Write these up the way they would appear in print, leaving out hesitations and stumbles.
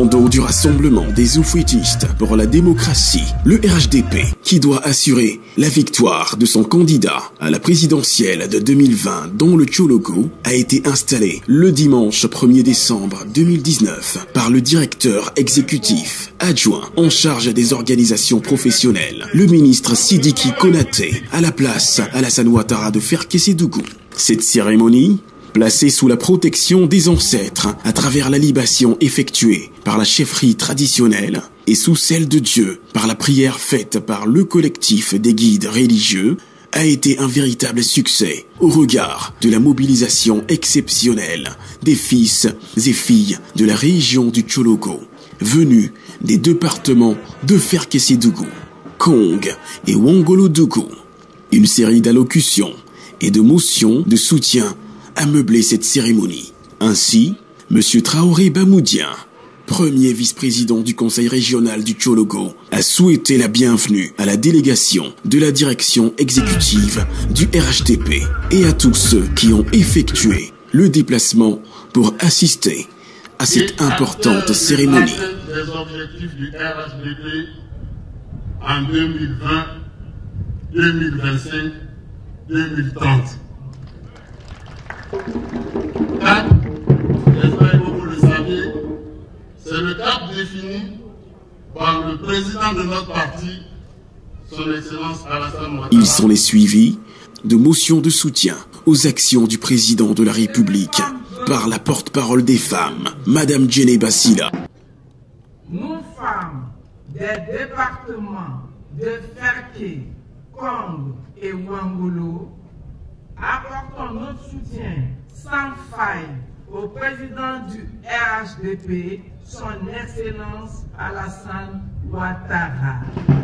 commando du Rassemblement des oufouettistes pour la démocratie, le RHDP, qui doit assurer la victoire de son candidat à la présidentielle de 2020 dont le Tchologo a été installé le dimanche 1er décembre 2019 par le directeur exécutif adjoint en charge des organisations professionnelles, le ministre Sidiki Konaté, à la place Alassane Ouattara de Ferkessédougou. Cette cérémonie, placée sous la protection des ancêtres à travers la libation effectuée par la chefferie traditionnelle et sous celle de Dieu par la prière faite par le collectif des guides religieux, a été un véritable succès au regard de la mobilisation exceptionnelle des fils et filles de la région du Tchologo, venus des départements de Ferkessédougou, Kong et Wongolo-Dougou. Une série d'allocutions et de motions de soutien a meublé cette cérémonie. Ainsi, M. Traoré Bamoudien, premier vice-président du conseil régional du Tchologo, a souhaité la bienvenue à la délégation de la direction exécutive du RHDP et à tous ceux qui ont effectué le déplacement pour assister à cette importante cérémonie. Les objectifs du RHDP en 2020, 2025, 2030. Cap, j'espère que vous le saviez, c'est le cap défini par le président de notre parti, son Excellence Alassane Ouattara. Ils sont les suivis de motions de soutien aux actions du président de la République par la porte-parole des femmes, Madame Djenné Bassila. Nous, femmes des départements de Ferké, Kong et Wangolo, apportons notre soutien sans faille au président du RHDP, son Excellence Alassane Ouattara.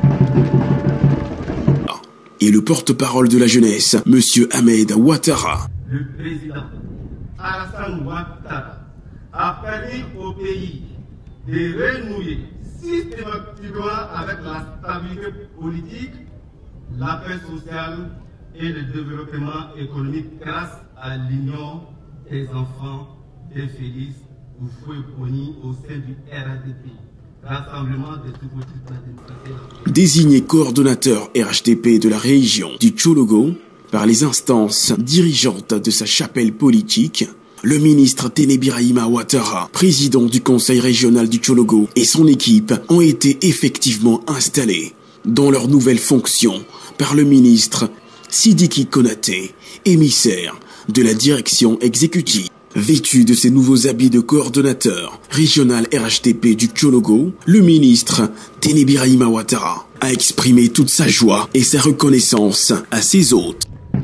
Et le porte-parole de la jeunesse, Monsieur Ahmed Ouattara. Le président Alassane Ouattara a permis au pays de renouer systématiquement avec la stabilité politique, la paix sociale et le développement économique grâce à l'union des enfants de Félix Houphouët-Boigny au sein du RHDP, Rassemblement des oufouettistes de la démocratie. Désigné coordonnateur RHDP de la région du Tchologo par les instances dirigeantes de sa chapelle politique, le ministre Téné Birahima Ouattara, président du conseil régional du Tchologo, et son équipe ont été effectivement installés dans leurs nouvelles fonctions par le ministre Sidiki Konaté, émissaire de la direction exécutive. Vêtu de ses nouveaux habits de coordonnateur régional RHDP du Tchologo, le ministre Téné Birahima Ouattara a exprimé toute sa joie et sa reconnaissance à ses hôtes.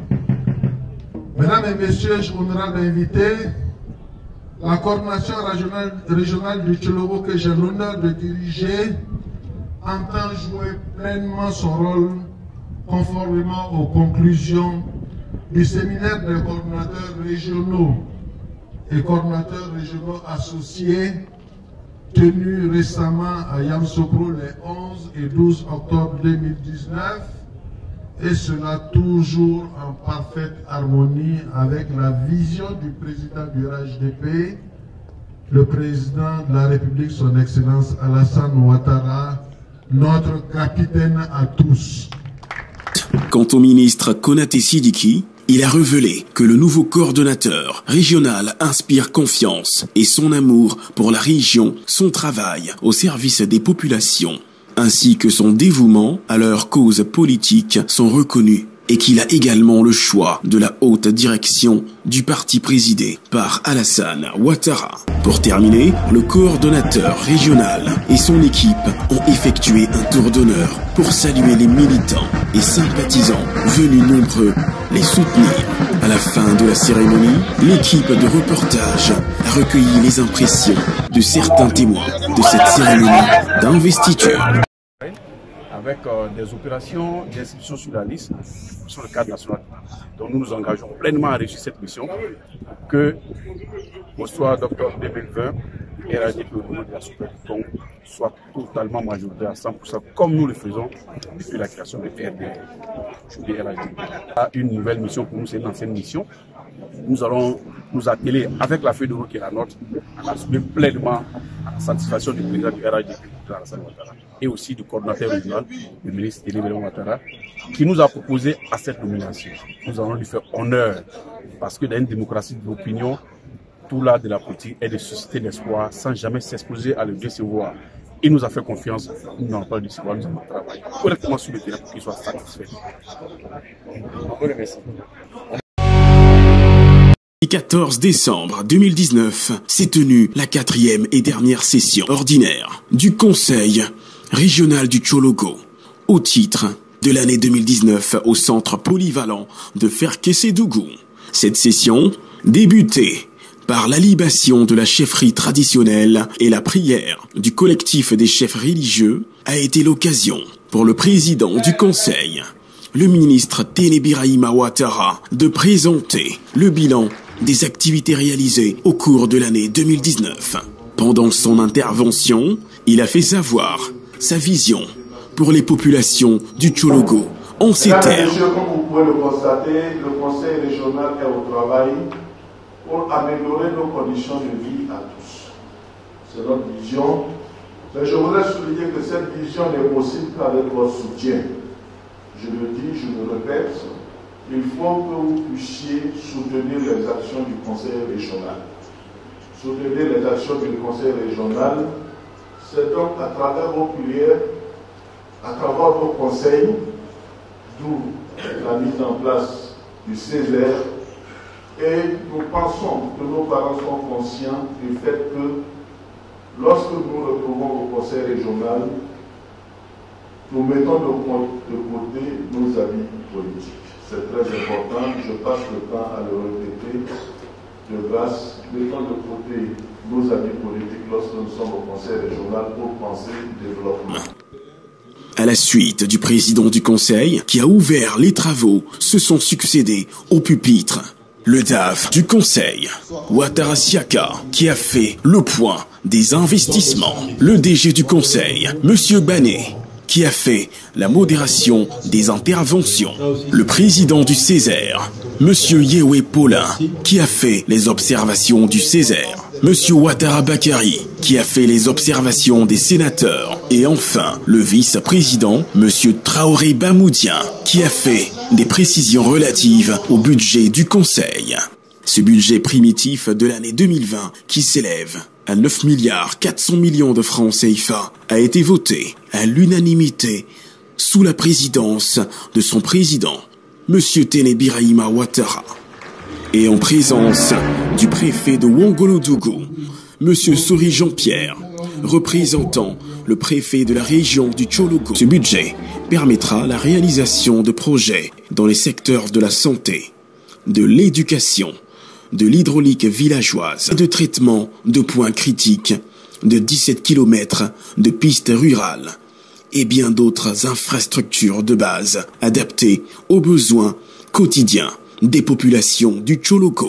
Mesdames et messieurs, je vous demande d'inviter la coordination régionale du Tchologo que j'ai l'honneur de diriger entend jouer pleinement son rôle conformément aux conclusions du séminaire des coordinateurs régionaux et coordinateurs régionaux associés tenu récemment à Yamoussoukro les 11 et 12 octobre 2019, et cela toujours en parfaite harmonie avec la vision du président du RHDP, le président de la République, son Excellence Alassane Ouattara, notre capitaine à tous. Quant au ministre Konaté Sidiki, il a révélé que le nouveau coordonnateur régional inspire confiance et son amour pour la région, son travail au service des populations, ainsi que son dévouement à leurs causes politiques sont reconnus et qu'il a également le choix de la haute direction du parti présidé par Alassane Ouattara. Pour terminer, le coordonnateur régional et son équipe ont effectué un tour d'honneur pour saluer les militants et sympathisants venus nombreux les soutenir. À la fin de la cérémonie, l'équipe de reportage a recueilli les impressions de certains témoins de cette cérémonie d'investiture. avec des opérations d'inscription sur la liste sur le cadre national. Donc nous nous engageons pleinement à réussir cette mission, que au soir d'octobre 2020, RHDP au niveau de la Super Congo soit totalement majoritaire à 100%, comme nous le faisons depuis la création de RDR. Je dis RHDP a une nouvelle mission pour nous, c'est une ancienne mission. Nous allons nous atteler avec la feuille de route qui est la nôtre à assurer pleinement la satisfaction du président du RHDP et aussi du coordinateur régional, le ministre Téné Ouattara, qui nous a proposé à cette nomination. Nous allons lui faire honneur parce que dans une démocratie de l'opinion, tout l'art de la politique est de susciter l'espoir sans jamais s'exposer à le décevoir. Il nous a fait confiance, nous n'avons pas le décevoir, nous allons travailler correctement sur le terrain pour qu'il soit satisfait. Le 14 décembre 2019 s'est tenue la 4e et dernière session ordinaire du Conseil régional du Tchologo au titre de l'année 2019 au centre polyvalent de Ferkessédougou. Cette session, débutée par la libation de la chefferie traditionnelle et la prière du collectif des chefs religieux, a été l'occasion pour le président du Conseil, le ministre Téné Birahima Ouattara, de présenter le bilan des activités réalisées au cours de l'année 2019. Pendant son intervention, il a fait savoir sa vision pour les populations du Tchologo en ces termes. Messieurs, comme vous pouvez le constater, le Conseil régional est au travail pour améliorer nos conditions de vie à tous. C'est notre vision. Mais je voudrais souligner que cette vision n'est possible qu'avec votre soutien. Je le dis, je le répète, il faut que vous puissiez soutenir les actions du Conseil régional. Soutenir les actions du Conseil régional, c'est donc à travers vos prières, à travers vos conseils, d'où la mise en place du Césaire. Et nous pensons que nos parents sont conscients du fait que lorsque nous retrouvons au Conseil régional, nous mettons de côté nos avis politiques. C'est très important, je passe le temps à le répéter. De grâce, mettons de côté nos avis politiques lorsque nous sommes au Conseil régional pour penser développement. À la suite du président du Conseil qui a ouvert les travaux, se sont succédés au pupitre le DAF du Conseil, Ouattara Siaka, qui a fait le point des investissements, le DG du Conseil, Monsieur Bané, qui a fait la modération des interventions, le président du Césaire, Monsieur Yewé Paulin, qui a fait les observations du Césaire, Monsieur Ouattara Bakari, qui a fait les observations des sénateurs, et enfin le vice-président, Monsieur Traoré Bamoudien, qui a fait des précisions relatives au budget du Conseil. Ce budget primitif de l'année 2020, qui s'élève à 9 400 millions de francs CFA, a été voté à l'unanimité sous la présidence de son président, Monsieur Téné Birahima Ouattara, et en présence du préfet de Ouangolodougou, Monsieur Sori Jean-Pierre, représentant le préfet de la région du Tchologo. Ce budget permettra la réalisation de projets dans les secteurs de la santé, de l'éducation, de l'hydraulique villageoise, de traitement de points critiques, de 17 km de pistes rurales et bien d'autres infrastructures de base adaptées aux besoins quotidiens des populations du Tchologo.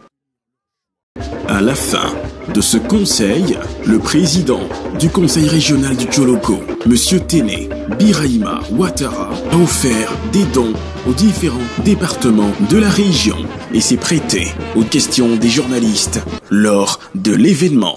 À la fin de ce conseil, le président du conseil régional du Tchologo, Monsieur Téné Birahima Ouattara, a offert des dons aux différents départements de la région et s'est prêté aux questions des journalistes lors de l'événement.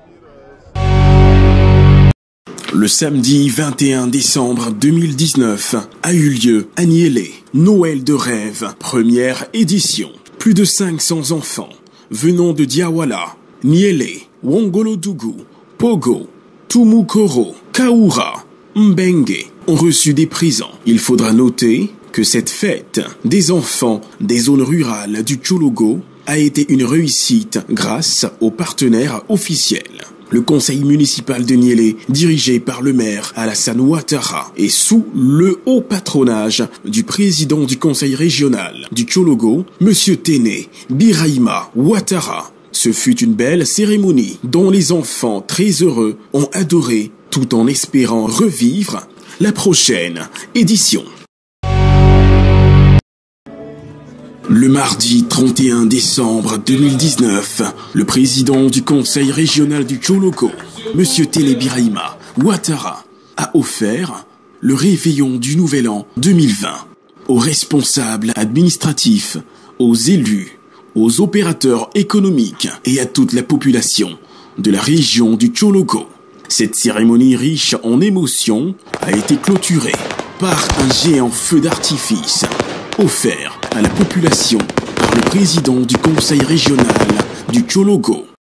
Le samedi 21 décembre 2019 a eu lieu à Niélé, Noël de rêve, première édition. Plus de 500 enfants venant de Diawala, Niélé, Ouangolodougou, Pogo, Tumukoro, Kaoura, Mbengue ont reçu des présents. Il faudra noter que cette fête des enfants des zones rurales du Tchologo a été une réussite grâce aux partenaires officiels. Le conseil municipal de Niélé, dirigé par le maire Alassane Ouattara, et sous le haut patronage du président du conseil régional du Tchologo, Monsieur Téné Birahima Ouattara. Ce fut une belle cérémonie dont les enfants très heureux ont adoré tout en espérant revivre la prochaine édition. Le mardi 31 décembre 2019, le président du conseil régional du Tcholoko, M. Télé Birahima Ouattara, a offert le réveillon du Nouvel An 2020 aux responsables administratifs, aux élus, aux opérateurs économiques et à toute la population de la région du Tcholoko. Cette cérémonie riche en émotions a été clôturée par un géant feu d'artifice offert à la population par le président du conseil régional du Tcholoko.